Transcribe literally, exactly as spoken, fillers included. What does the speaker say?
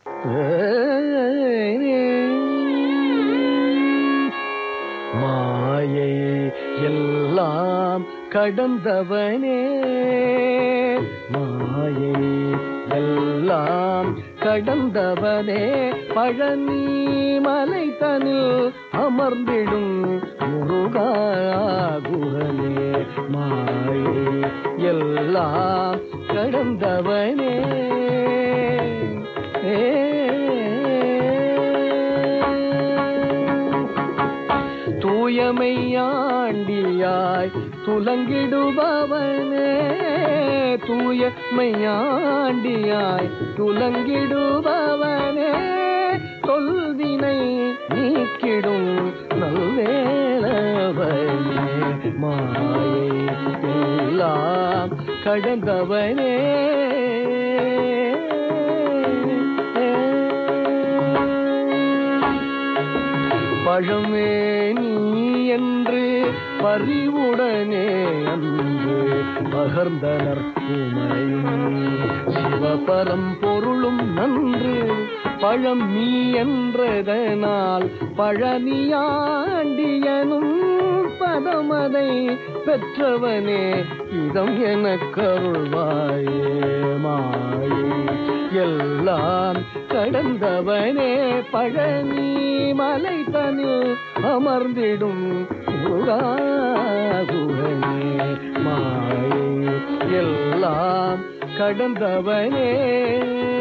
மாயை எல்லாம் கடந்தவனே, மாயை எல்லாம் கடந்தவனே, பழனி மலை தனில் அமர்ந்திடும் முருகாகுரனே, மாயை எல்லாம் கடந்தவனே. தூயமையாண்டியாய் துலங்கிடுபவனே, தூயமையாண்டியாய் துலங்கிடுபவனே, தொல்வினை நீக்கிடும் நல்வேளவனே, மாயை எல்லாம் கடந்தவனே. பழமே நீ என்று பறிவுடனே அன்று பகர்ந்தனர் உமையும், சிவபரம் பொருளும் நன்று பழம் நீ என்றதனால் பழனியாண்டியனும் பதமதை பெற்றவனே, இதம் எனக்கருள்வாயே. மாயை எல்லாம் கடந்தவனே, பழனி மலை தனில் அமர்ந்திடும் முருகாகுரனே, மாயை எல்லாம் கடந்தவனே.